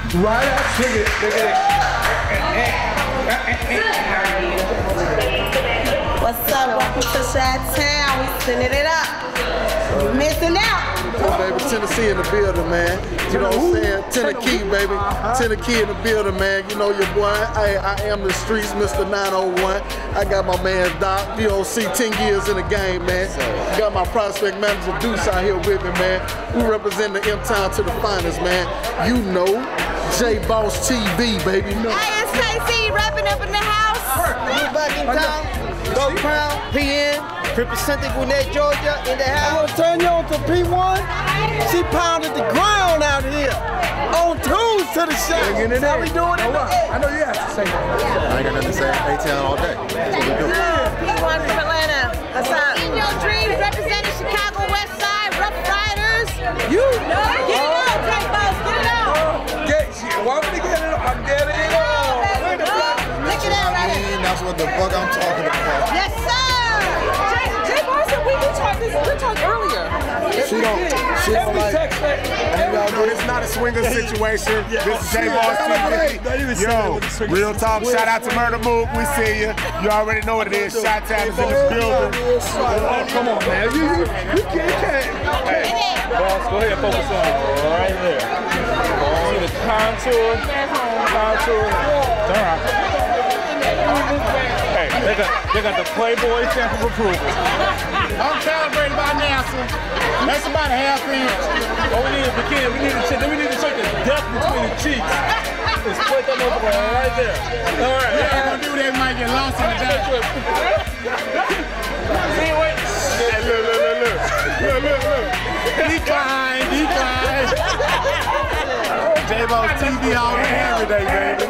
Right up, look at it. What's up? Welcome to Chi-Town. We sending it up. You missing out. Oh, baby, Tennessee in the building, man. You know what I'm saying? Tennessee, baby. Tennessee in the building, man. You know your boy. I am the streets, Mr. 901. I got my man Doc, DOC, 10 years in the game, man. Got my prospect manager Deuce out here with me, man. We represent the M-Town to the finest, man. You know, J-Boss TV, baby. Hey, it's KC rapping up in the house. We back in town. Go Crown, PN, representing Gwinnett, Georgia, in the house. I'm gonna turn you on to P1. She pounded the ground out here. On twos to the shot. That's how we doing it. I know you have to say that. I ain't got nothing to say. A-Town all day. That's what we do. P1 from Atlanta. What's up? In your dreams, representing Chicago West Side, Rough Riders. You know. Get it out, J-Boss. Get it out. Want me to get it? I'm getting it all. Look at that right here. That's what the fuck I'm talking about. Yes, sir. J-Boss said we talked earlier. She don't like. It's not a swinger situation. This is J-Boss TV. Yo, real talk. Shout out to Murder Move. We see you. You already know what it is. Chi-Town is in the building. Oh, come on, man. You can't. Hey, boss, go ahead and focus on it. Right there. See the contour. Turn around. Hey, they got the Playboy stamp of approval. I'm calibrated by NASA. That's about a half inch. Oh, we need a bikini. We need to check the depth between the cheeks. Just put that motherfucker right there. All right. Yeah, I'm gonna do that. Might get lost in the dark. See, wait. Hey, look. Decline. J-Boss TV all day, every day, baby.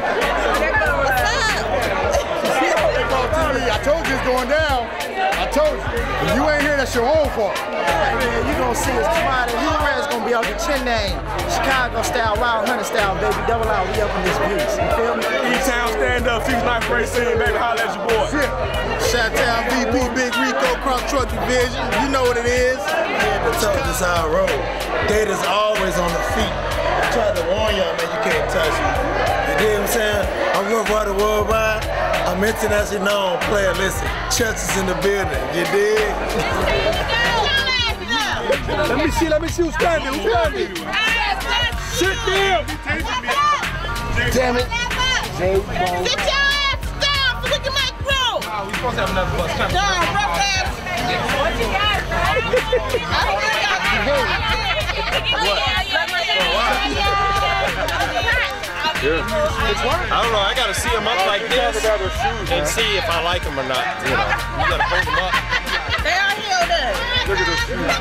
J-Boss TV, I told you it's going down. I told you. If you ain't here, that's your own fault. Man, you gonna see us tomorrow. You is gonna be off the chin name. Chicago style, Wild Hunter style, baby. Double out, we up in this piece. You feel me? E-Town stand up, 6'9" race scene, baby. Holla at your boy. Chi-Town VP, Big Rico, Cross Truck Division. You know what it is. Yeah, the top is our road. Data's always on the feet. I tried to warn y'all, man, you can't touch me. You dig what I'm saying? I'm Rough Rider worldwide. I'm international known player. Listen, Chess is in the building. You dig? Let me see who's standing. Sit down. Damn it. Sit your ass down so we can make room. We supposed to have another bus. Down, rough ass. What you got? I don't know. I gotta see them up like this and see if I like them or not. You know, you gotta hold them up. They are healed up. Look at those shoes.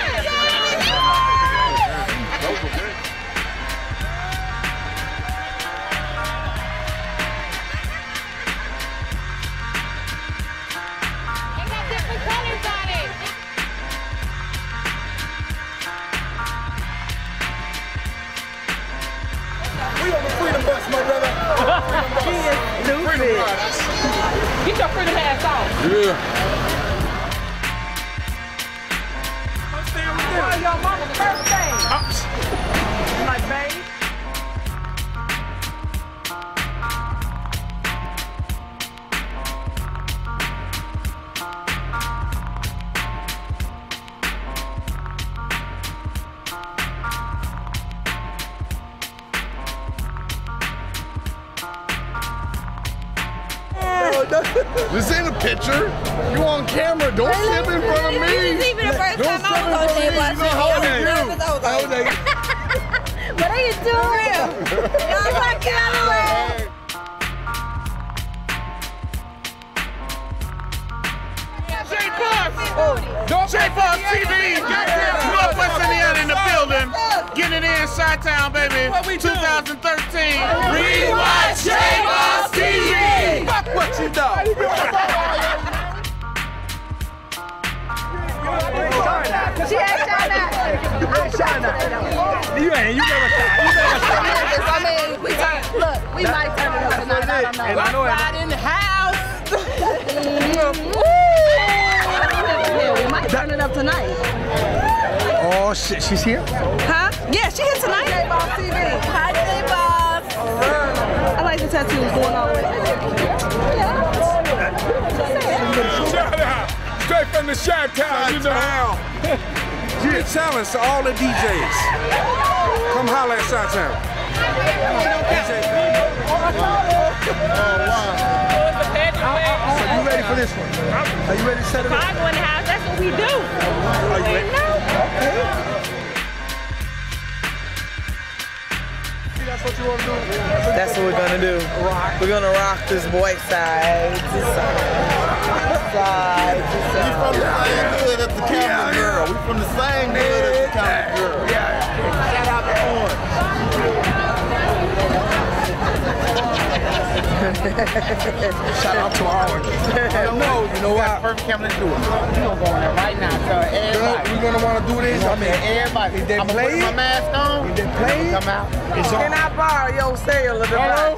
We on the Freedom Bus, my brother. Freedom Get your freedom ass off. Yeah. I'm staying with you. Your mama's birthday. You like, babe? This ain't a picture. You on camera. Don't step in front of me. This is even the first time I was on J-Boss. What are you doing? Y'all like it out of the way. J-Boss TV, Northwest Indiana in the building. Getting it in Chi-Town, baby. 2013. Rewatch J-Boss TV. Fuck what you know. She ain't China. You never I mean, we might turn it up tonight. I don't know. And I know Right in the house. Yeah, we might turn it up tonight. Oh shit, she's here? Huh? Yeah, she here tonight. J-Boss TV. Hi, J-Boss. I like the tattoos going all the way. Shout out. Straight from the Chi-Town, you know. Yeah, challenge to all the DJs. Come holler at Chi-Town. So you ready for this one? Are you ready to set it up? Chicago in the house, that's what we do. Are you ready? Okay. That's what you want to do? That's what we're gonna do. We're gonna rock this boy side to side. Side to side. We from the same hood as the Cameron girl. We from the same hood as the Cameron girl. Shout out to Orange. Shout out to Orange. You know what? Perfect camera to do it. We're gonna go in there right now. Tell everybody. We're gonna want to do this. I mean, Everybody. If they I'm gonna play put my it, mask on. if they play it, Come out. it's on. Can I borrow your cellular device?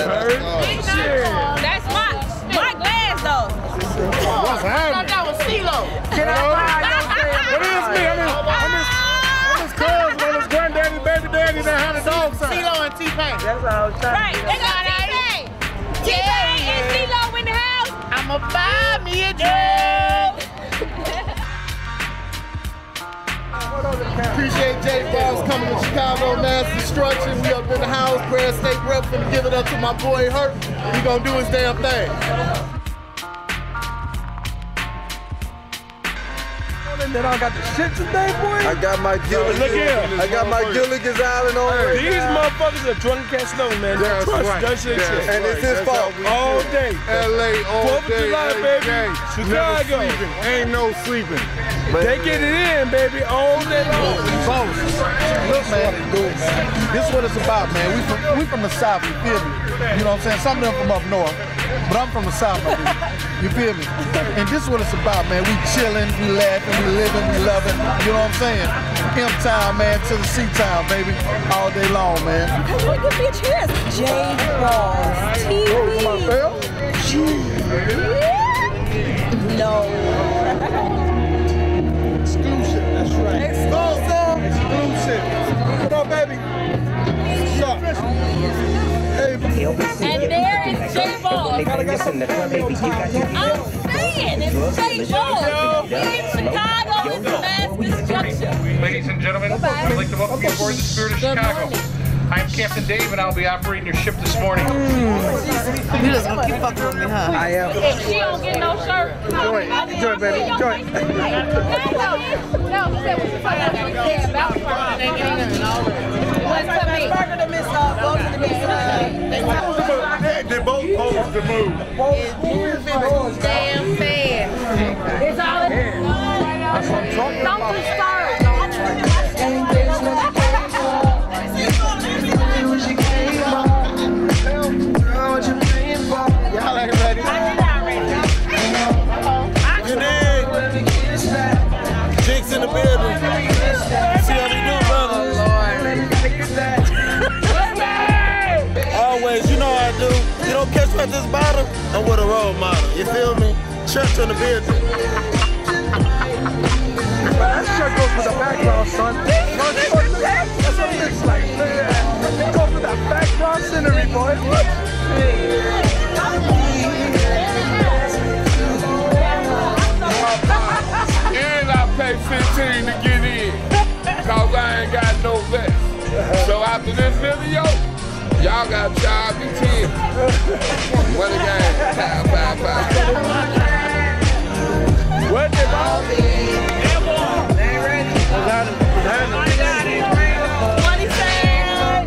That's my glass though. What's happening? That was CeeLo. Can I borrow your cellular What is me? I'm his cousin, I'm his granddaddy, baby daddy, that had a dog sign. CeeLo and T-Pain. That's all I'm trying Right, to they got T-Pain. T-Pain and CeeLo in the house. I'ma buy me a drink. Appreciate J Balls coming to Chicago Mass Destruction. We up in the house. Grand State Rep finna give it up to my boy Hurt. He gonna do his damn thing. That I got the shit today, boy. I got my Gilligan. Look here. I got my Gilligan's Island on right These now. motherfuckers are drunk as snow, man. That's Trust right. that shit. That's and it's his fault. All day. LA all 4th of day, July, every baby. day. Chicago. Never sleeping. Ain't no sleeping. They get it in, baby, all day long. Boss. Look, man. This is what it's about, man. We from the South, you feel me? You know what I'm saying? Some of them from up north, but I'm from the South, my dude. You feel me? And this is what it's about, man. We chilling, we laughing, we living, we loving. You know what I'm saying? M-Town, man, to the C-Town, baby. All day long, man. What could be a chance? J Balls TV. No. Exclusive, that's right. Exclusive. What up, baby? And there is J Balls. I'm saying it's J Balls. Here in Chicago, it's Mass Destruction. Ladies and gentlemen, I'd like to welcome you aboard the Spirit of Chicago. I'm Captain Dave, and I'll be operating your ship this morning. You just gonna keep fucking with me, huh? I am. If she don't get no shirt, Enjoy it, baby. Enjoy it. They both posed the move. It's moving damn fast. It's all in. That's what I'm talking about. Don't just start. Y'all ain't ready. I'm not ready. Good day. Jinx in the building. See how they do, brother. Always, you know how I do. You don't catch me at this bottom, I'm with a role model. You feel me? Church in the building. That shirt goes with the background, son. That's what it looks like. It goes with that background scenery, boy. And I pay 15 to get in, cause I ain't got no vest. So after this video, y'all got job to 10. What a game. Bye. What the ball? What he said?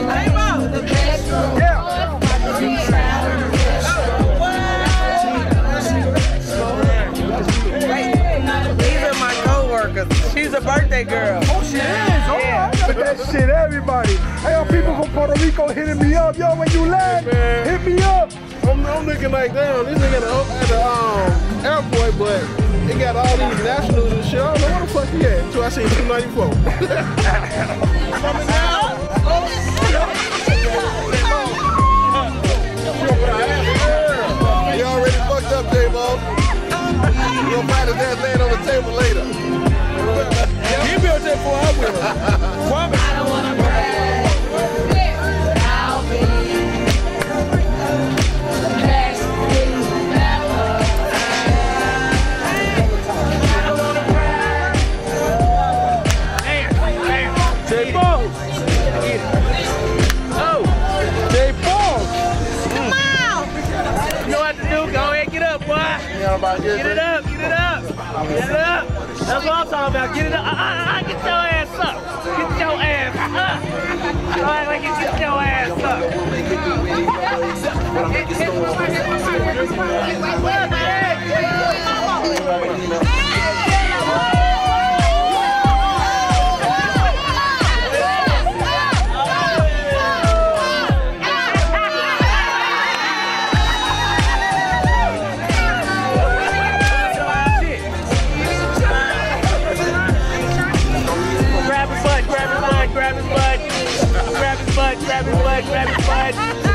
These are my co-workers. She's a birthday girl. Oh, she is. Oh, yeah. I got that shit, everybody. I got people from Puerto Rico hitting me up. Yo, when you land, hit me up. I'm looking like, damn, this nigga at the airport, but they got all these nationals and shit. I don't know where the fuck he at until I see 294. Coming down. You already fucked up, J-Ball. You'll find his ass laying on the table later. He built that before I will. Promise. I don't wanna brag, but I'll be about Get it up, get it up. Get it up. That's what I'm talking about. Get it up. Get your ass up. Get your ass up. All right, like you get your ass up. Grab his butt, grab his butt.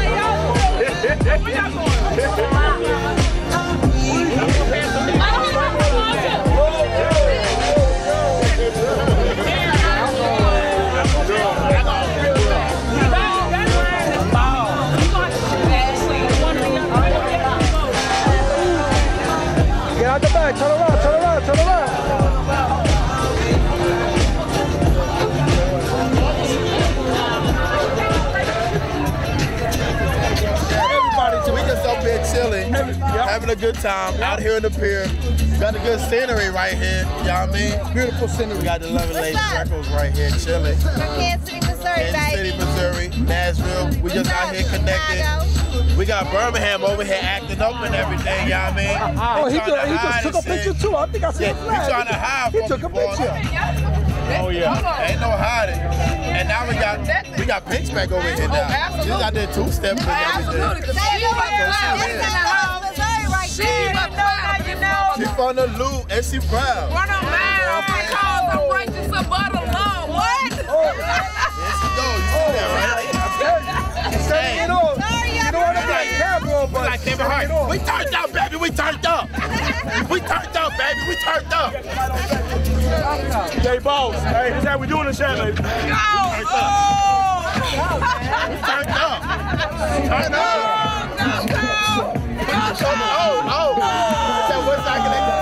Get out the back, turn around, turn around, turn around. We just up here chilling, having a good time out here in the pier. Got a good scenery right here, you know what I mean? Beautiful scenery. We got the Loving Lady Freckles right here chilling. From Kansas City, Missouri, Kansas City, Missouri, Nashville. We just out here connected. We got Birmingham over here acting up and everything, you know what I mean? Oh, he just took a picture too. I think I said he trying to hide from He took a picture. Oh yeah, ain't no hiding. And now we got Pinch back over here now. She's out there two-stepping and everything. She from the loot and she proud. Run on mine on my cause I'm righteous above the law. What? There she go. You see that, right? You know what? We like Kevin Hart. We turned up, baby. We turned up. We turned up, baby. We turned up. Hey, boss. Hey, this is how we doing the shot, baby. We turned up. Turn up. Oh. That was like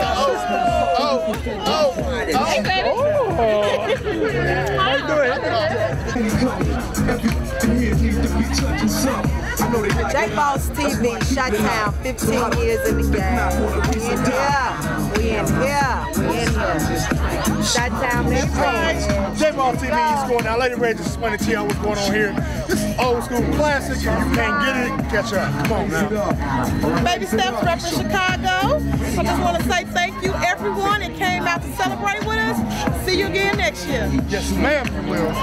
J Boss TV, Chi-Town, 15 years in the game. We in here. Chi-Town, J Boss TV, he's going now. Lady Ray just explain to you what's going on here. This is old school classic. If you can't get it, catch up. Come on now. Baby Steps repping Chicago. I just want to say thank you everyone that came out to celebrate with us. See you again next year. Yes, ma'am, you will.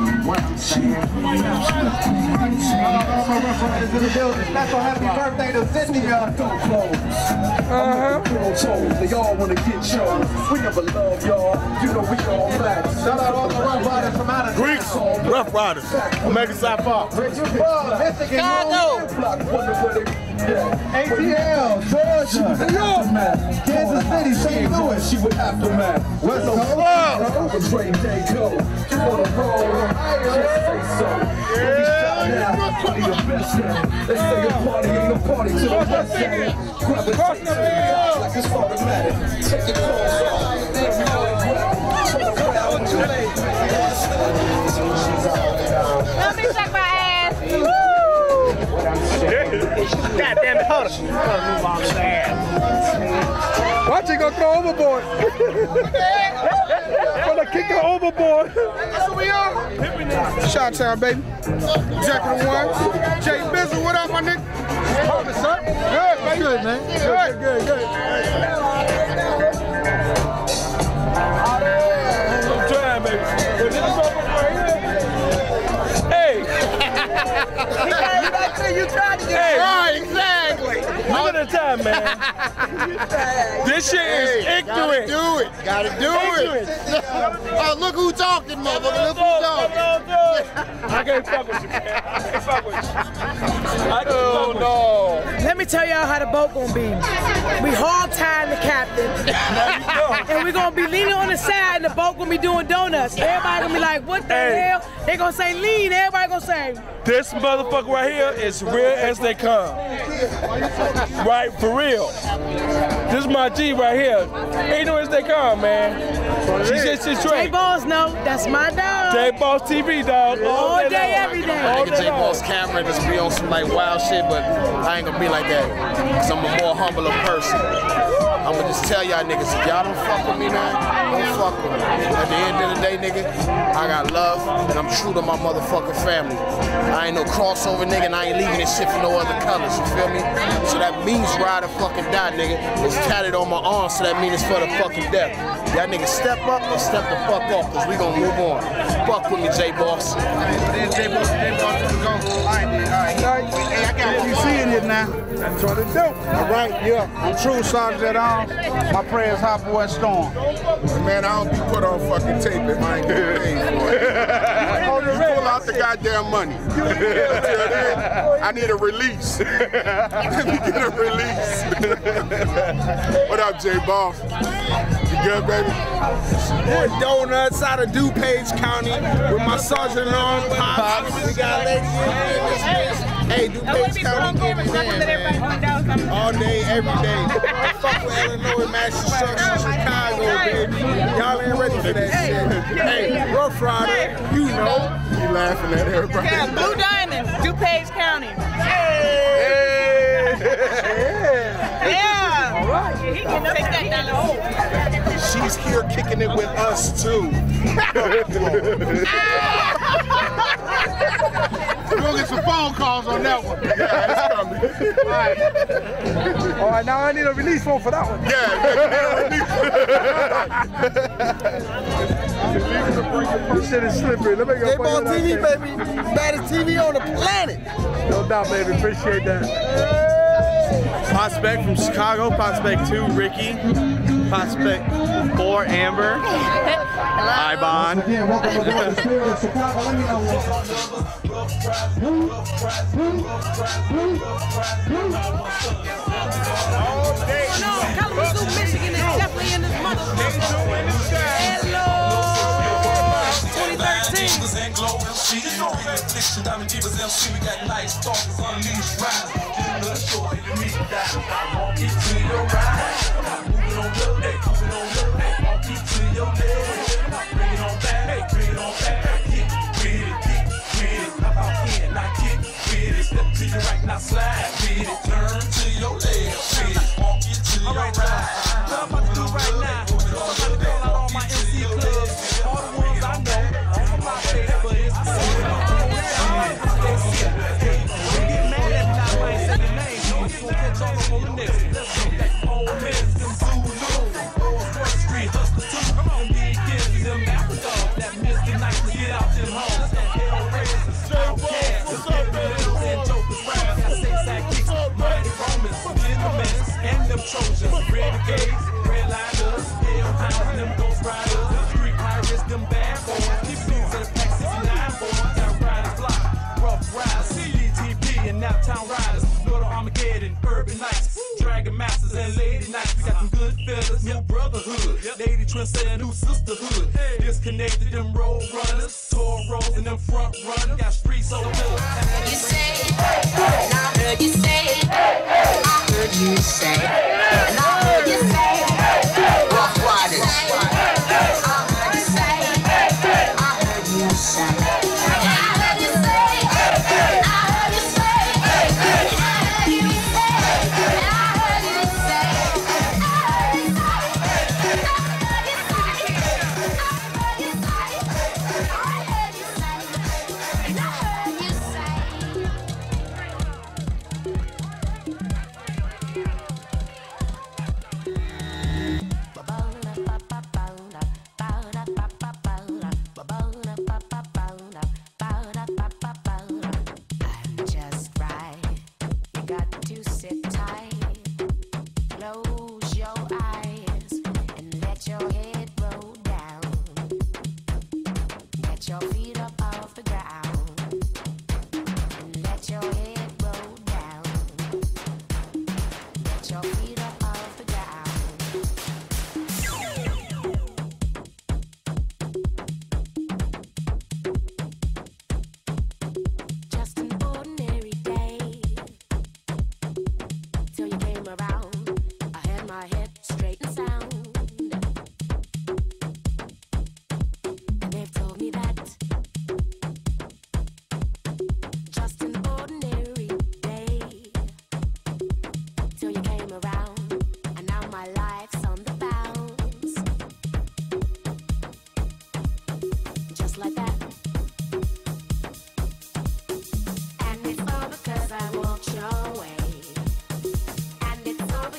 Special happy birthday to Cynthia. They all want to get shows. We never love y'all. You know we all black. Shout out all the Rough Riders from out of Greeks, Rough Riders, Omega Psi Phi. Chicago. ATL, Georgia, New York, Kansas City, St. Louis, she would Aftermath. West Coast, Trey Day Go. You wanna roll? Just say so. Party your best now. They say a party ain't a party till the best now. Grab a taste like it's automatic. Take your clothes off. Let me check my ass. God damn it, hold on. Move on his ass. Watch it go throw overboard. Gonna kick her overboard. That's what we are. Chi-Town, baby. Jack of the One. Jay Bizzle, what up, my nigga? What's up? Good, baby. Good, man. Good. I'm trying, baby. Hey! You tried to get Hey! Right, exactly. Look at the time, man. This shit is ignorant. Gotta do it. Oh, look who talking, motherfucker. Look who talking. I can't fuck with you, man. I can't fuck with you. Let me tell y'all how the boat gonna be. We hog tying the captain, and we gonna be leaning on the side, and the boat gonna be doing donuts. Everybody gonna be like, "What the hell?" They gonna say lean. Everybody gonna say. This motherfucker right here is real as they come. Right, for real. This is my G right here. Ain't no as they come, man. She said she's straight. J Boss, no, that's my dog. J Boss TV, dog. All day, every day. I get J Boss camera and just be on some like wild shit, but I ain't gonna be like that. Cause I'm a more humbler person. I'ma just tell y'all niggas, if y'all don't fuck with me, man, don't fuck with me. At the end of the day, nigga, I got love, and I'm true to my motherfucking family. I ain't no crossover nigga, and I ain't leaving this shit for no other colors, you feel me? So that means ride or fucking die, nigga. It's tatted on my arm, so that means it's for the fucking death. Y'all niggas step up or step the fuck off, cause we gonna move on. Fuck with me, J-Boss. J-Boss, go. All right. Hey, I got what you seeing it now. That's what it do. All right, yeah. I'm true, Sergeant at Arms. My prayers, Hot Boy and Storm. Man, I don't be put on fucking tape if I ain't getting paid for it. You pull out the goddamn money. Until then, I need a release. Let me get a release. What up, J-Boss? You good, baby? More donuts out of DuPage County with my Sergeant at Arms Pops. We got a lady in this bitch. Hey, DuPage County, get it in, man. All day, every day. Fuck with Illinois, Massachusetts, Chicago, baby. Y'all ain't ready for that shit. Hey, Rough Rider, you know. You laughing at everybody. Yeah, Blue Diamond, DuPage County. Hey! Yeah. All right. He can take that down the hole. She's here kicking it with us, too. We're gonna get some phone calls on that one. Yeah, it's coming. All right, now I need a release phone for that one. Yeah, This shit is slippery. Let me go. J-Ball TV, baby. Baddest TV on the planet. No doubt, baby. Appreciate that. Prospect from Chicago, Prospect 2, Ricky, Prospect 4, Amber, Ibon. Again, welcome aboard the Spirit of Chicago. Let me know Kalamazoo, Michigan is definitely in this motherfucker. Hello, 2013. Now slide with it, turn to your left with it, walk it to your right. What I'm about to do right now, I'm about to call out all my MC clubs, all the ones I know, all of my favorite, but it's the same. Hey, don't get mad at me now, I ain't say your name, so you gon' catch all up on the next. Let's go back old men, them Zulu, old First Street, hustlers too, them big kids, them Africa, that Mr. Nice to get out them homes, that hell raisers, outcasts, the middles and jokers, mighty Romans, gentlemen, and them Trojans, renegades, redliners, hellhounds, them ghost riders, street pirates, them bad boys, keep news of the Pack 69 boys, got riders block, rough riders, CDTP and now town riders, Lord of Armageddon, urban nights, dragon masters and lady nights, we got them good fellas, new brotherhood, lady trendsetter, new sisterhood, disconnected them road runners, Toros and them front runners, got street soldiers. You say, I heard you say, I heard you say, and I heard you say, Rough Riders. I heard you say, I heard you say, I heard you say, I heard you say, I heard you say, I heard you say,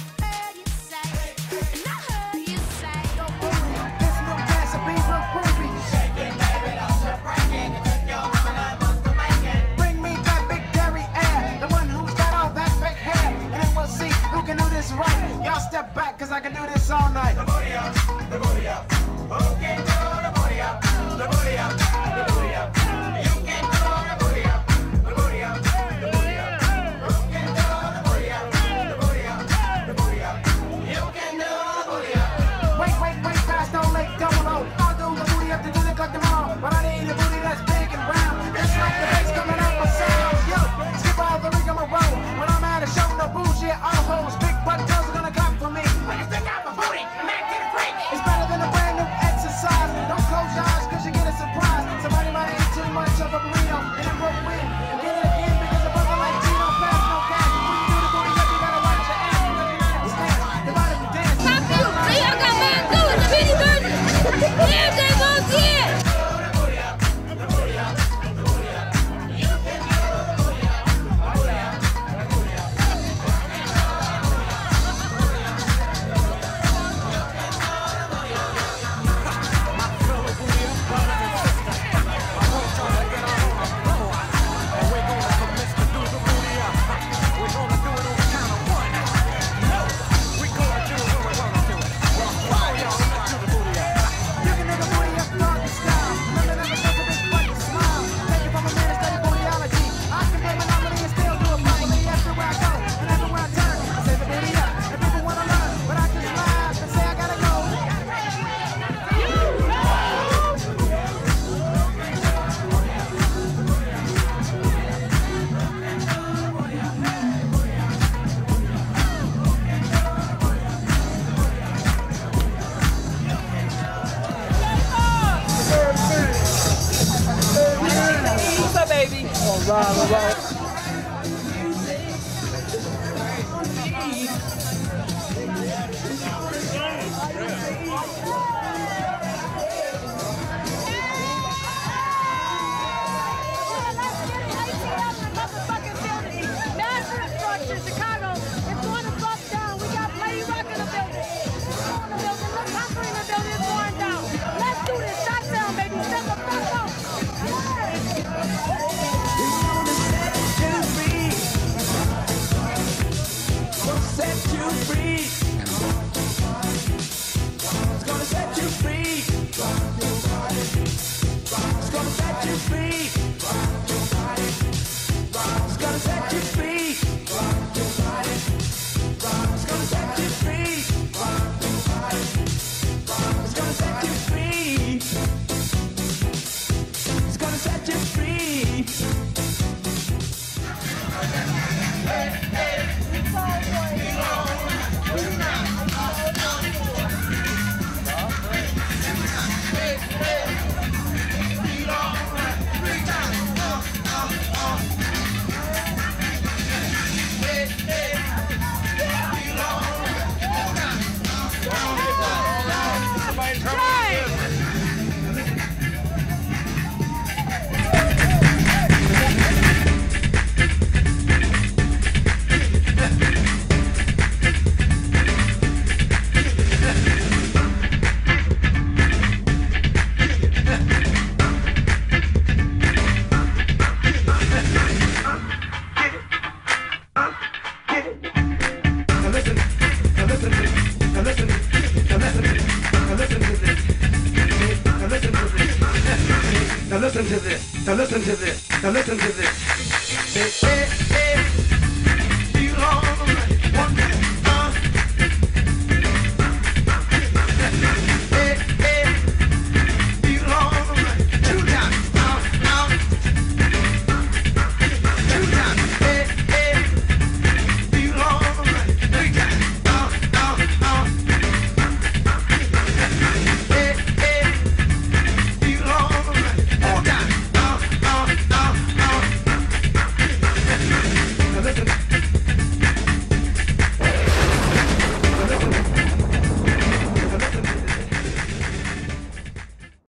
Y'all step back, cause I can do this all night. The booty up, the booty up. Who can do the booty up? The booty up, the booty up. You can do the booty up, the booty up, the booty up. Who can do the booty up? The booty up, the booty up. You can do the booty up. Wait, fast, don't late, double O. I'll do the booty up to do the cut tomorrow. But I need a booty that's big and round. It's like the bass coming out my sound. Yo, skip all the rigmarole. When I'm at a show, no bullshit, all hoes. Big butt girls are gonna clap for me. When you think I'm a booty, man, get a freak. It's better than a brand new exercise. Don't close your eyes, cause you get a surprise. Somebody might eat too much of a burrito, and it broke win. Get it again, because a brother like G don't pass no cash. When you do the booty up, you gotta watch your ass, because you don't understand. The bottom dance. Top you, see, I got man doing the bitty bird. Here they go again. All right. Now listen to this. Now listen to this. Now listen to this.